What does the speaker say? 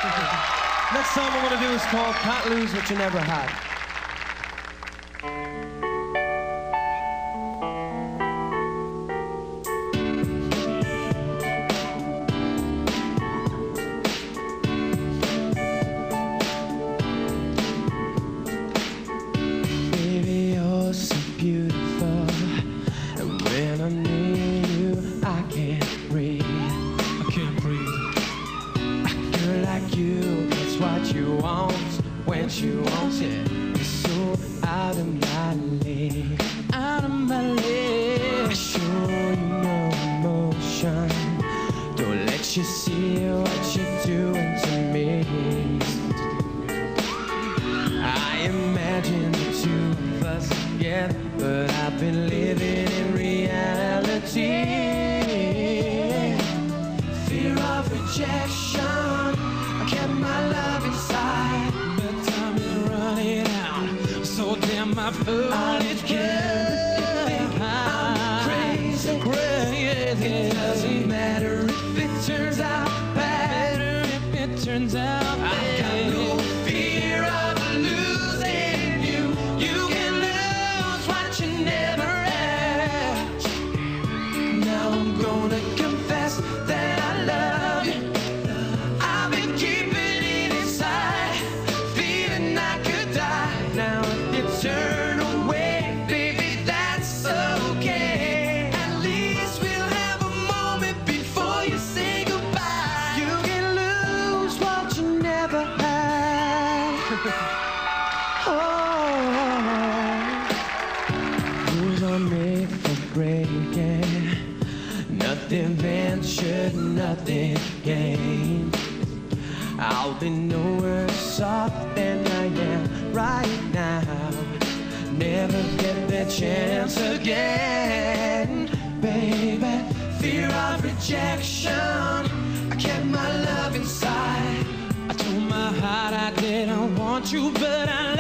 Next song we're going to do is called Can't Lose What You Never Had. Baby, you're so beautiful, and when I'm near you, I can't breathe. I can't breathe. A girl like you, that's what you want when she wants it. You're so out of my league, out of my league. I show you no emotion, don't let you see what you're doing to me. I imagine the two of us together, but I've been living in reality. Fear of rejection, I kept my love inside, but time is running out, so damn my fool. I can't I'm crazy, crazy. It doesn't matter if it turns out bad, if it turns out bad. I got no fear of losing you. You can lose what you never had. Now I'm gonna confess that I love you. I've been keeping it inside, feeling I could die. Now if you turn away, baby, that's okay. At least we'll have a moment before you say goodbye. You can lose what you never had. Rules are made for breaking. Nothing ventured, nothing gained. I'll be nowhere soft than I am right now. Never get that chance again, baby. Fear of rejection, I kept my love inside. I told my heart I didn't want you, but I